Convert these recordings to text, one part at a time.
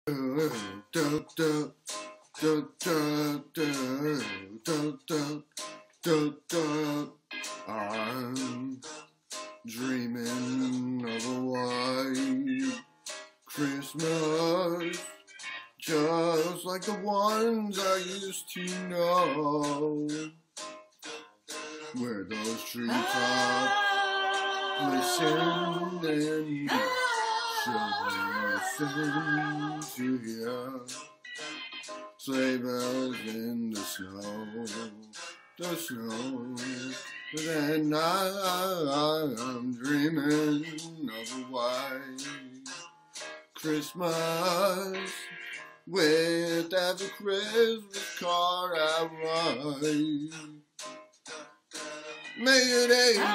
I'm dreaming of a white Christmas, just like the ones I used to know, where those treetops listen and children listen to hear sleigh bells in the snow. But then I'm dreaming of a white Christmas with every Christmas card I write. May your days be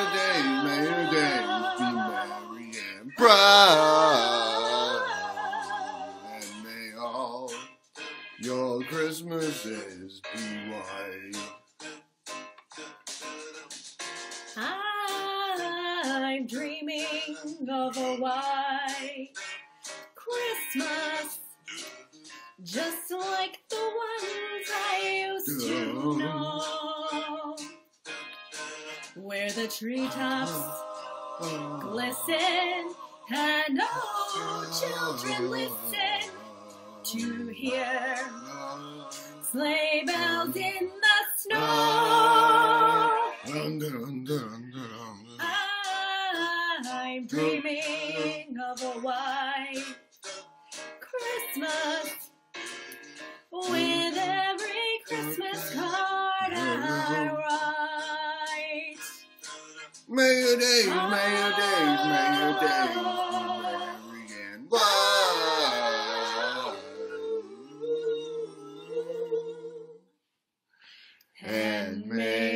merry and bright, and may all your Christmases be white. I'm dreaming of a white Christmas, just like the ones I used to know, where the treetops glisten and all children listen to hear sleigh bells in the snow. I'm dreaming of a white Christmas with every Christmas card I write. May your days be merry and bright, and may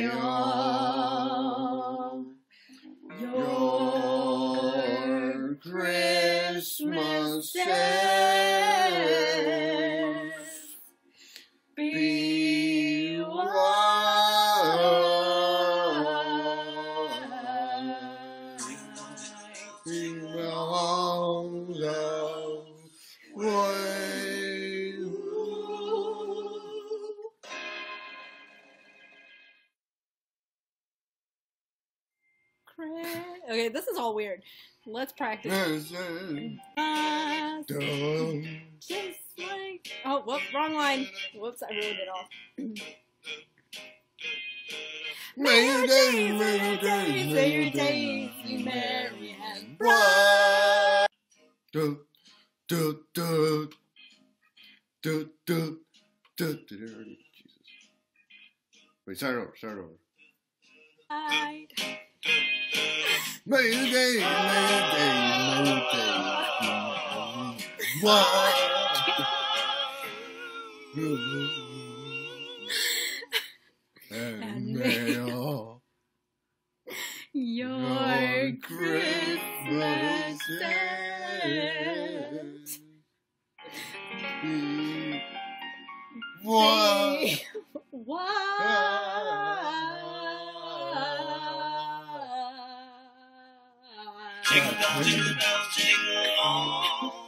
all your Christmases be white. Be all the way. Okay, this is all weird. Let's practice. Just like... Oh, whoop, wrong line. Whoops, I ruined it all. May your days be merry and bright. Jesus. Wait, start over. bright. May your days be white. And may all your Christmases be white. Why? Jingle bells, jingle bells, jingle all